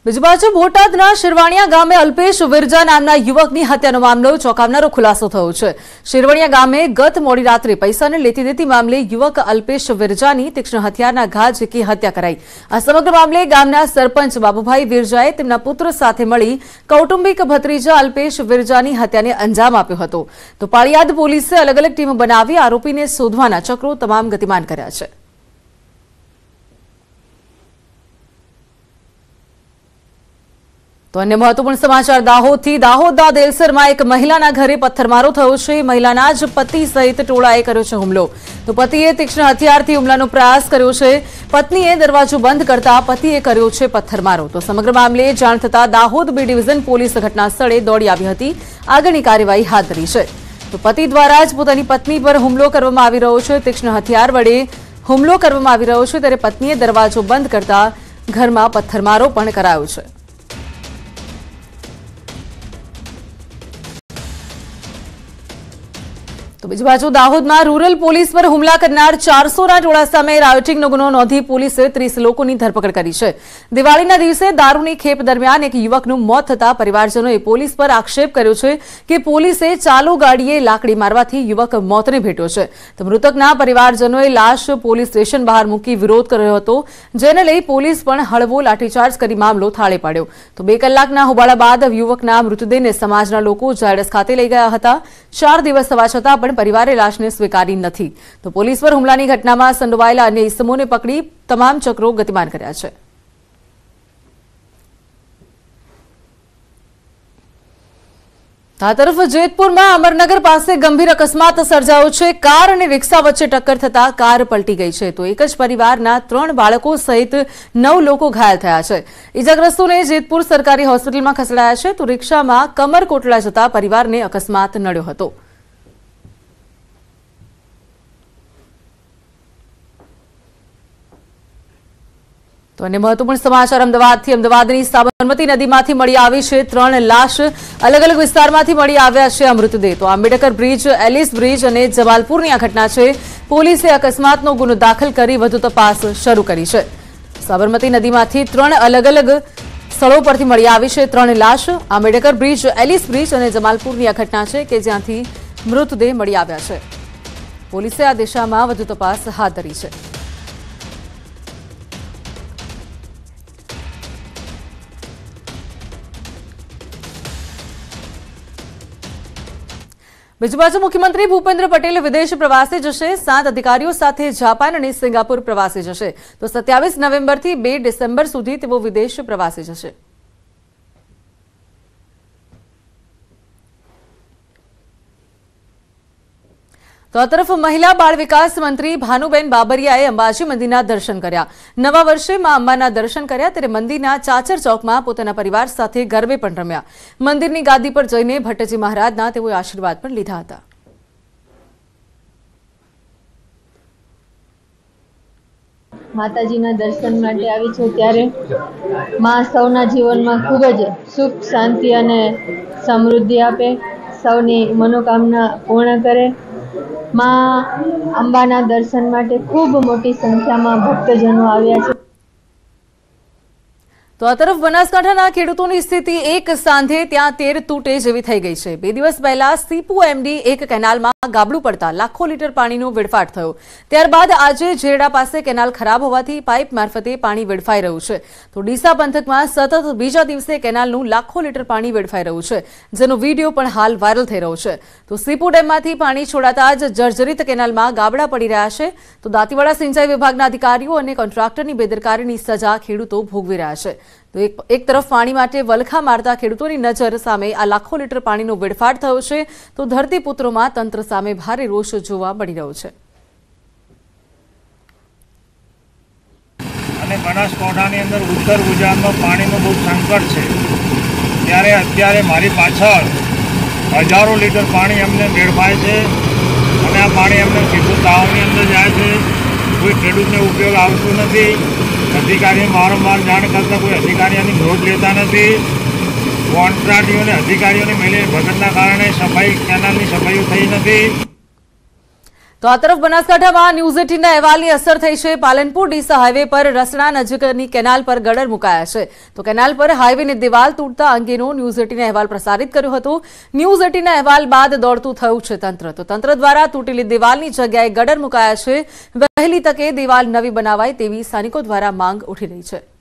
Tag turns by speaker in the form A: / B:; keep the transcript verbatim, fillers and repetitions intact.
A: બીજી બાજુ બોટાદના શિરવાણિયા ગામે અલ્પેશ વિરજા નામના યુવકની હત્યાનો મામલો ચોંકાવનારો ખુલાસો થયો છે। શિરવાણિયા ગામે ગત મોડી રાત્રે પૈસાને લેતી દેતી મામલે યુવક અલ્પેશ વિરજાની તીક્ષ્ણ હથિયારના ઘા ઝીકી હત્યા કરાઈ। આ સમગ્ર મામલે ગામના સરપંચ બાબુભાઈ વિરજાએ તેમના પુત્ર સાથે મળી કૌટુંબિક ભત્રીજા અલ્પેશ વિરજાની હત્યાને અંજામ આપ્યો હતો। તો પાળિયાદ પોલીસે અલગ અલગ ટીમો બનાવી આરોપીને શોધવાના ચક્રો તમામ ગતિમાન કર્યા છે। तो अन्य महत्वपूर्ण समाचार दाहोद थी। दाहोदना देलसरमा एक महिलाना घरे पत्थरमारो थयो छे। महिलाना ज पति सहित टोळाए कर्यो छे हुमलो। तो पतिए तीक्ष्ण हथियारथी हुमलानो प्रयास कर्यो छे। पत्नीए दरवाजो बंद करता पतिए कर्यो छे पत्थरमारो। तो समग्र मामले जाण थता दाहोद बी डिविजन पोलीस घटना स्थळे दौड़ी आवी हती। आगळनी कार्यवाही हाथ धरी छे। तो पति द्वारा ज पोतानी पत्नी पर हुमलो करवामां आवी रह्यो छे। तीक्ष्ण हथियार वडे हुमलो करवामां आवी रह्यो छे त्यारे पत्नीए दरवाजो बंद करता घरमां पत्थरमारो पण करायो छे। तो बीजी बाजु दाहोदमां रूरल पोलीस पर हुमला करनार चारसो ना टोळा सामे रायोटिंगनो गुनो नोंधी पोलीसे तीस लोकोनी धरपकड़ करी छे। दिवाळीना दिवसे दारूनी खेप दरमियान एक युवकनुं मौत थता परिवारजनोए पोलीस पर आक्षेप कर्यो छे के पोलीसे चालू गाड़ीए लाकड़ी मारवाथी युवक मौतने भेट्यो छे। तो मृतकना परिवारजनोए लाश पोलीस स्टेशन बहार मूकी विरोध कर्यो हतो, जेने लई पोलीस पण हळवो लाठीचार्ज करी मामलो थाळे पाड्यो। तो बे कलाकना होबाळा बाद युवकना मृतदेहने समाजना लोको जायडस खाते लई गया हता। चार दिवस थवा छतां पण परिवारे लाशने स्वीकारी नथी। तो पोलीस पर हुमलानी घटनामां संडोवायेला अन्य इस्मोने पकड़ी तमाम चक्रो गतिमान कर्या छे। आ तरफ जेतपुरमां अमरनगर पासे गंभीर अकस्मात सर्जायो छे। कार अने रिक्शा वच्चे टक्कर थता कार पलटी गई छे। तो एक ज परिवाરના ત્રણ બાળકો સહિત નવ લોકો ઘાયલ થયા છે। ઈજાગ્રસ્તોને જેતપુર સરકારી હોસ્પિટલમાં ખસેડાયા છે। તો રિક્ષામાં કમર કોટડા જતા પરિવારને અકસ્માત નડ્યો હતો। तो अन्य महत्वपूर्ण समाचार अमदावादथी। अमदावादनी साबरमती नदीमांथी मળી આવી છે ત્રણ લાશ। અલગ અલગ વિસ્તારમાંથી મળી આવ્યા છે આ મૃતદેહ। તો આંબેડકર બ્રિજ, એલિસ બ્રિજ અને જમાલપુરની આ ઘટના છે। પોલીસે અકસ્માતનો ગુનો દાખલ કરી વધુ તપાસ શરૂ કરી છે। સાબરમતી નદીમાંથી ત્રણ અલગ અલગ સ્થળો પરથી મળી આવી છે ત્રણ લાશ। આંબેડકર બ્રિજ, એલિસ બ્રિજ અને જમાલપુરની આ ઘટના છે કે જ્યાંથી મૃતદેહ મળી આવ્યા છે। પોલીસે આ દિશામાં વધુ તપાસ હાથ ધરી છે। બીજી બાજુ મુખ્યમંત્રી ભૂપેન્દ્ર પટેલ વિદેશ પ્રવાસે જશે। સાત અધિકારીઓ સાથે જાપાન અને સિંગાપુર પ્રવાસે જશે। તો સત્યાવીસ નવેમ્બરથી બે ડિસેમ્બર સુધી તેઓ વિદેશ પ્રવાસે જશે। तो आ तरफ महिला बाल विकास मंत्री भानुबेन बाबरियाए अंबाजी मंदिरना दर्शन कर्या। नवा वर्षे मां अंबाना दर्शन कर्या त्यारे मंदिरना चाचर चौकमां पोताना परिवार साथे गरबे पण रम्या। मंदिरनी गादी पर जईने भट्टजी महाराजना तेओए आशीर्वाद पण लीधा हता।
B: माताजीना दर्शन माटे आवी छुं त्यारे मां सौना जीवनमां खूब ज सुख, शांति अने समृद्धि आपे, सौनी मनोकामना पूर्ण करे। मां अंबाना दर्शन माटे खूब मोटी संख्या में भक्तजनों आव्या छे।
A: तो आ तरफ बनासकांठाना खेडूतोनी स्थिति एक सांधे त्यां तेर तूटे जेवी थई गई छे। बे दिवस पहेला सीपू एमडी एक केनालमां गाबडું પડતા લાખો લીટર પાણીનો વેડફાટ થયો। ત્યારબાદ આજે જેરડા પાસે કેનાલ ખરાબ હોવાથી પાઇપ મારફતે પાણી વેડફાઈ રહ્યું છે। તો ડીસા પંથકમાં સતત બીજા દિવસે કેનાલનું લાખો લીટર પાણી વેડફાઈ રહ્યું છે, જેનો વિડીયો પણ હાલ વાયરલ થઈ રહ્યો છે। તો સીપુ ડેમમાંથી પાણી છોડાતા જ જર્જરિત કેનાલમાં ગાબડા પડી રહ્યા છે। તો દાંતીવાડા સિંચાઈ વિભાગના અધિકારીઓ અને કોન્ટ્રાક્ટરની બેદરકારીની સજા ખેડૂતો ભોગવી રહ્યા છે। तो एक, एक तरफ पाणी माटे वलखा मारता खेडूतोनी नजर सामे आ लाखो लीटर पाणीनो वेडफाट थयो छे। तो धरतीपुत्रोमां तंत्र सामे भारे रोष जोवा मळी रह्यो छे।
C: અને બનાસકાંઠાની અંદર ઉત્તર ગુજરાતમાં પાણીનો બહુ સંકટ છે, ત્યારે અત્યારે મારી પાછળ હજારો લીટર પાણી અમને વેડફાય છે અને આ પાણી અમને સીધું તળાવની અંદર જાય છે। કોઈ ખેડૂતને ઉપયોગ આવતું નથી। अधिकारी वारंवार जाण करता कोई अधिकारी नोंध लेता नहीं। कॉन्ट्राक्टीओ ने अधिकारीओ ने मिली भगतना कारणे सफाई केनालनी सफाईओ थई नथी।
A: તો આ તરફ બનાસકાંઠામાં ન્યૂઝ એટીનના અહેવાલની અસર થઈ છે। પાલનપુર ડીસા હાઈવે પર રસણા નજીકની કેનાલ પર ગટર મુકાયા છે। તો કેનાલ પર હાઈવેની દિવાલ તૂટતા અંગેનો ન્યૂઝ એટીને અહેવાલ પ્રસારિત કર્યો હતો। ન્યૂઝ એટીના અહેવાલ બાદ દોડતું થયું છે તંત્ર। તો તંત્ર દ્વારા તૂટેલી દિવાલની જગ્યાએ ગટર મુકાયા છે। વહેલી તકે દિવાલ નવી બનાવાય તેવી સ્થાનિકો દ્વારા માંગ ઉઠી રહી છે।